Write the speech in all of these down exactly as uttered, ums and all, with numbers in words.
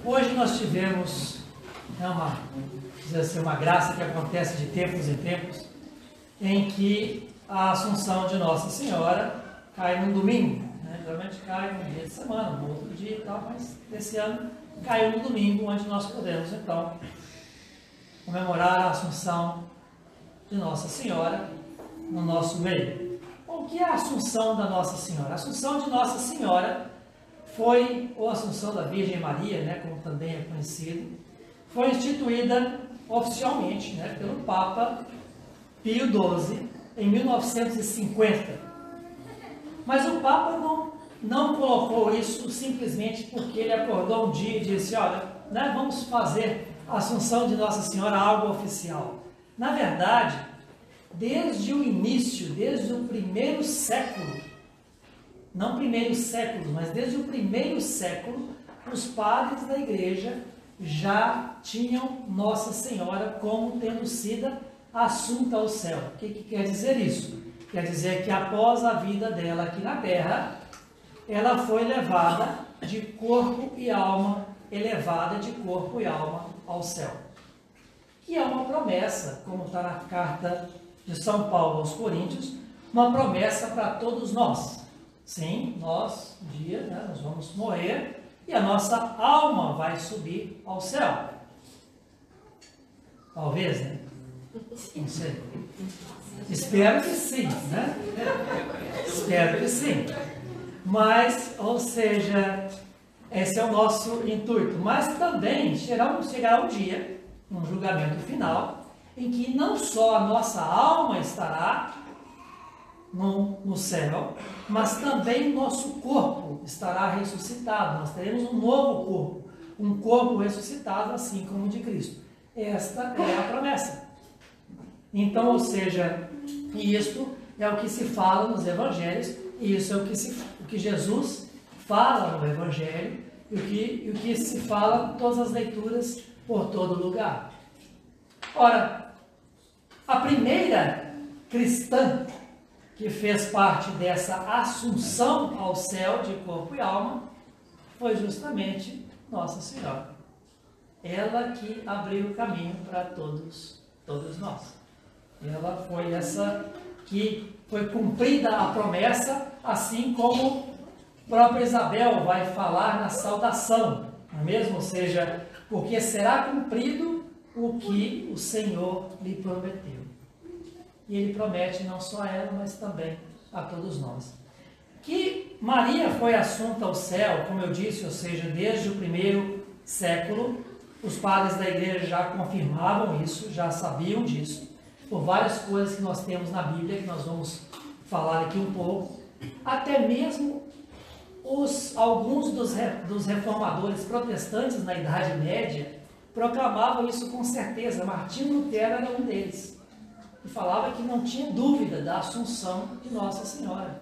Hoje nós tivemos é uma, dizer assim, uma graça que acontece de tempos em tempos, em que a Assunção de Nossa Senhora cai num domingo. Né? Geralmente cai num dia de semana, no outro dia e tal, mas esse ano caiu no domingo, onde nós podemos então comemorar a Assunção de Nossa Senhora no nosso meio. O que é a Assunção da Nossa Senhora? A Assunção de Nossa Senhora foi, ou Assunção da Virgem Maria, né, como também é conhecido, foi instituída oficialmente, né, pelo Papa Pio doze em mil novecentos e cinquenta. Mas o Papa não, não colocou isso simplesmente porque ele acordou um dia e disse, olha, né, vamos fazer a Assunção de Nossa Senhora algo oficial. Na verdade, desde o início, desde o primeiro século, não primeiro século, mas desde o primeiro século, os padres da igreja já tinham Nossa Senhora como tendo sido assunta ao céu. O que, que quer dizer isso? Quer dizer que após a vida dela aqui na terra, ela foi levada de corpo e alma, elevada de corpo e alma ao céu. Que é uma promessa, como está na carta de São Paulo aos Coríntios, uma promessa para todos nós. Sim, nós, um dia, né, nós vamos morrer e a nossa alma vai subir ao céu. Talvez, né? Não sei. Espero que sim, né? Espero que sim. Mas, ou seja, esse é o nosso intuito. Mas também chegará, chegará um dia, um julgamento final, em que não só a nossa alma estará no, no céu, mas também o nosso corpo estará ressuscitado. Nós teremos um novo corpo, um corpo ressuscitado, assim como o de Cristo. Esta é a promessa. Então, ou seja, isto é o que se fala nos evangelhos, e isso é o que, se, o que Jesus fala no evangelho, e o que, e o que se fala em todas as leituras por todo lugar. Ora, a primeira cristã que fez parte dessa assunção ao céu de corpo e alma foi justamente Nossa Senhora. Ela que abriu o caminho para todos, todos nós. Ela foi essa que foi cumprida a promessa, assim como a própria Isabel vai falar na saudação, não é mesmo? Ou seja, porque será cumprido o que o Senhor lhe prometeu. E ele promete não só a ela, mas também a todos nós. Que Maria foi assunta ao céu, como eu disse, ou seja, desde o primeiro século, os padres da igreja já confirmavam isso, já sabiam disso, por várias coisas que nós temos na Bíblia, que nós vamos falar aqui um pouco. Até mesmo os, alguns dos, dos reformadores protestantes na Idade Média proclamavam isso com certeza. Martinho Lutero era um deles. E falava que não tinha dúvida da assunção de Nossa Senhora.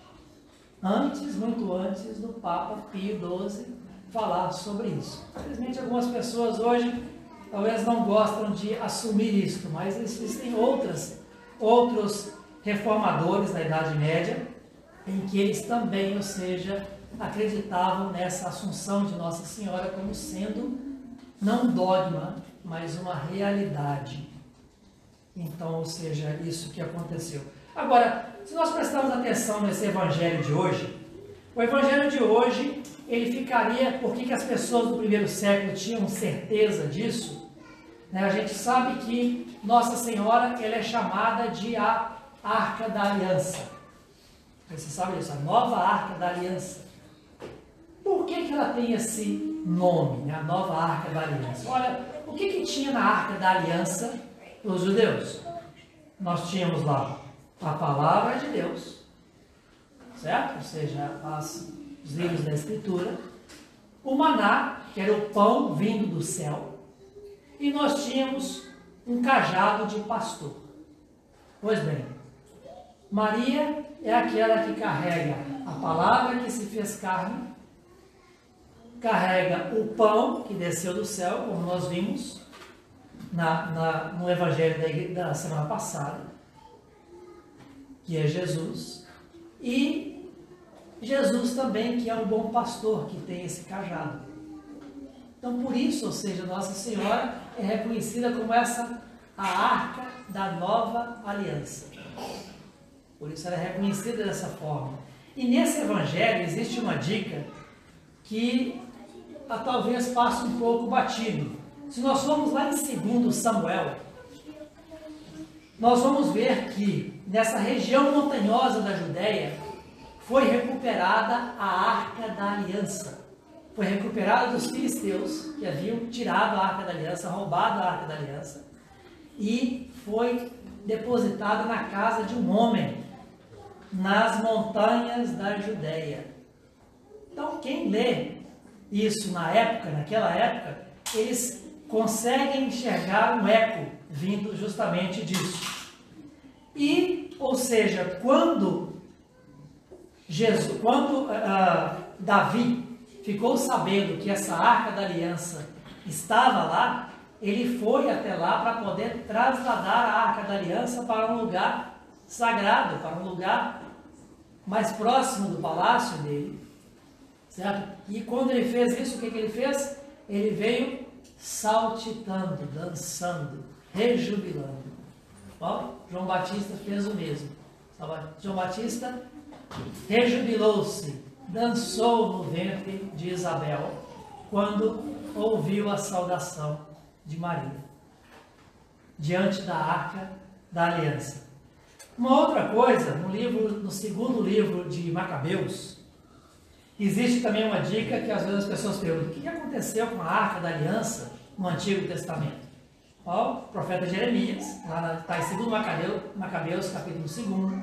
Antes, muito antes do Papa Pio doze falar sobre isso. Infelizmente, algumas pessoas hoje talvez não gostam de assumir isso, mas existem outras, outros reformadores da Idade Média em que eles também, ou seja, acreditavam nessa assunção de Nossa Senhora como sendo não dogma, mas uma realidade. Então, ou seja, isso que aconteceu. Agora, se nós prestarmos atenção nesse evangelho de hoje, o evangelho de hoje, ele ficaria, por que as pessoas do primeiro século tinham certeza disso? Né? A gente sabe que Nossa Senhora, ela é chamada de a Arca da Aliança. Você sabe disso? A nova Arca da Aliança. Por que que ela tem esse nome, né? A nova Arca da Aliança? Olha, o que que tinha na Arca da Aliança os judeus? Nós tínhamos lá a palavra de Deus, certo? Ou seja, as, os livros da Escritura, o maná, que era o pão vindo do céu, e nós tínhamos um cajado de pastor. Pois bem, Maria é aquela que carrega a palavra que se fez carne, carrega o pão que desceu do céu, como nós vimos Na, na, no evangelho da, da semana passada, que é Jesus, e Jesus também, que é um bom pastor, que tem esse cajado. Então, por isso, ou seja, Nossa Senhora é reconhecida como essa, a arca da nova aliança. Por isso ela é reconhecida dessa forma. E nesse evangelho existe uma dica que a, talvez passe um pouco batido. Se nós formos lá em segundo Samuel, nós vamos ver que nessa região montanhosa da Judéia foi recuperada a arca da aliança. Foi recuperada dos filisteus que haviam tirado a arca da aliança, roubado a arca da aliança, e foi depositada na casa de um homem nas montanhas da Judéia. Então, quem lê isso na época, naquela época, eles conseguem enxergar um eco vindo justamente disso. E, ou seja, quando Jesus, quando uh, Davi ficou sabendo que essa arca da aliança estava lá, ele foi até lá para poder trasladar a arca da aliança para um lugar sagrado, para um lugar mais próximo do palácio dele, certo? E quando ele fez isso, o que, que ele fez? Ele veio saltitando, dançando, rejubilando. Ó, João Batista fez o mesmo. João Batista rejubilou-se, dançou no ventre de Isabel, quando ouviu a saudação de Maria, diante da arca da aliança. Uma outra coisa, no, livro, no segundo livro de Macabeus, existe também uma dica que às vezes as pessoas perguntam: o que aconteceu com a arca da aliança no Antigo Testamento? Ó, o profeta Jeremias, lá está em segundo Macabeus, Macabeus, capítulo dois,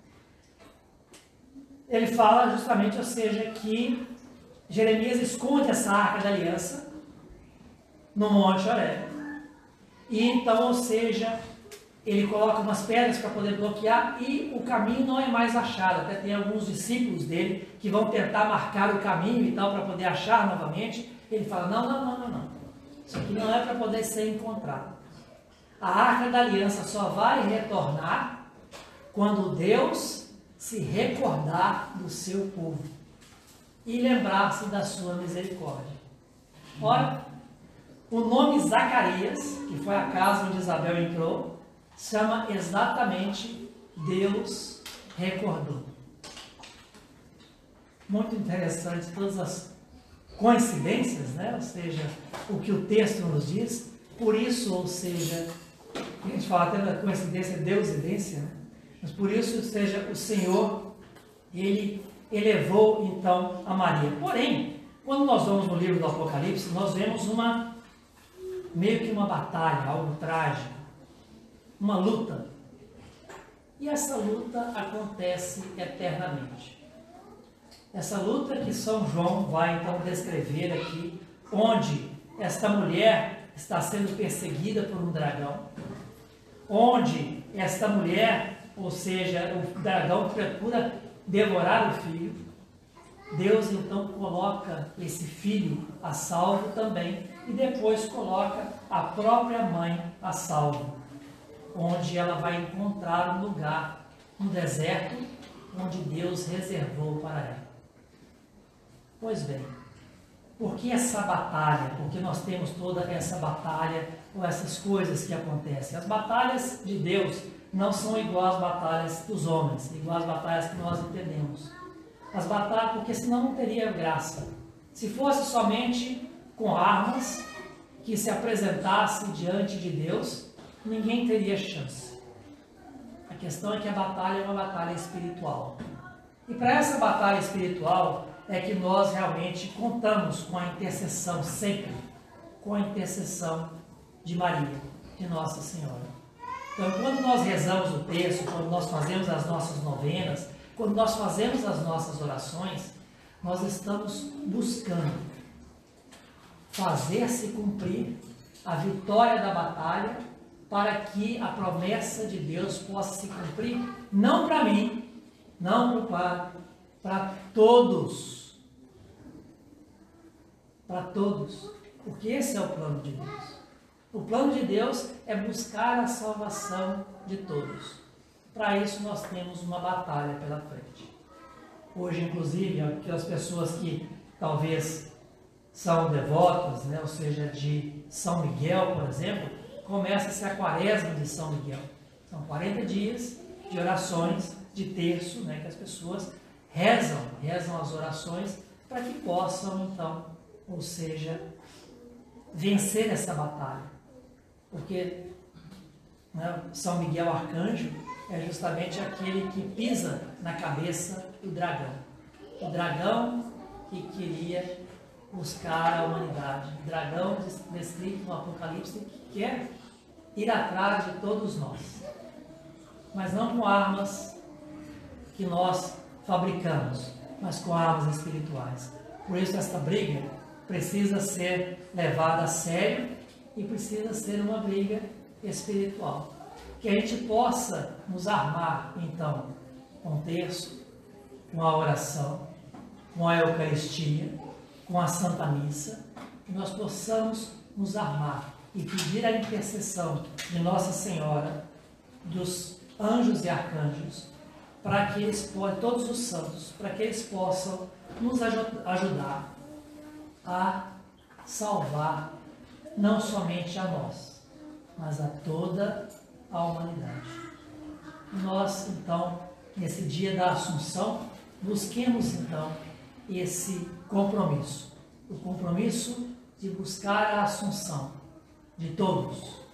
ele fala justamente, ou seja, que Jeremias esconde essa arca da aliança no Monte Horebe. E então, ou seja, ele coloca umas pedras para poder bloquear e o caminho não é mais achado. Até tem alguns discípulos dele que vão tentar marcar o caminho e tal para poder achar novamente. Ele fala: não, não, não, não, não. Isso aqui não é para poder ser encontrado. A arca da aliança só vai retornar quando Deus se recordar do seu povo e lembrar-se da sua misericórdia. Ora, o nome Zacarias, que foi a casa onde Isabel entrou, chama exatamente Deus recordou. Muito interessante todas as coincidências, né? Ou seja, o que o texto nos diz. Por isso, ou seja, a gente fala até da coincidência, deusidência, né? Mas por isso, ou seja, o Senhor, ele elevou então a Maria. Porém, quando nós vamos no livro do Apocalipse, nós vemos uma, meio que uma batalha, algo trágico, uma luta. E essa luta acontece eternamente. Essa luta que São João vai então descrever aqui, onde esta mulher está sendo perseguida por um dragão, onde esta mulher, ou seja, o dragão procura devorar o filho. Deus então coloca esse filho a salvo também e depois coloca a própria mãe a salvo, onde ela vai encontrar um lugar no deserto onde Deus reservou para ela. Pois bem, por que essa batalha? Por que nós temos toda essa batalha ou essas coisas que acontecem? As batalhas de Deus não são igual às batalhas dos homens, igual às batalhas que nós entendemos. As batalhas, porque senão não teria graça. Se fosse somente com armas que se apresentasse diante de Deus, ninguém teria chance. A questão é que a batalha é uma batalha espiritual. E para essa batalha espiritual é que nós realmente contamos com a intercessão sempre, com a intercessão de Maria, de Nossa Senhora. Então, quando nós rezamos o texto, quando nós fazemos as nossas novenas, quando nós fazemos as nossas orações, nós estamos buscando fazer-se cumprir a vitória da batalha para que a promessa de Deus possa se cumprir, não para mim, não para o Pai, para todos. Para todos. Porque esse é o plano de Deus. O plano de Deus é buscar a salvação de todos. Para isso nós temos uma batalha pela frente. Hoje, inclusive, aquelas pessoas que talvez são devotos, né, ou seja, de São Miguel, por exemplo, começa-se a quaresma de São Miguel. São quarenta dias de orações de terço, né, que as pessoas rezam, rezam as orações para que possam, então, ou seja, vencer essa batalha. Porque, né, São Miguel Arcanjo é justamente aquele que pisa na cabeça do dragão. O dragão que queria buscar a humanidade. O dragão descrito no Apocalipse que quer ir atrás de todos nós. Mas não com armas que nós fabricamos, mas com armas espirituais. Por isso esta briga precisa ser levada a sério e precisa ser uma briga espiritual. Que a gente possa nos armar, então, com o terço, com a oração, com a Eucaristia, com a Santa Missa, que nós possamos nos armar e pedir a intercessão de Nossa Senhora, dos anjos e arcanjos, para que eles possam, todos os santos, para que eles possam nos ajudar a salvar não somente a nós, mas a toda a humanidade. Nós, então, nesse dia da Assunção, busquemos, então, esse compromisso, o compromisso de buscar a Assunção de todos.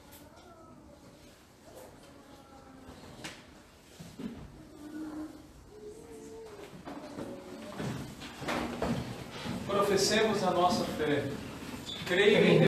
Professemos a nossa fé. Creio em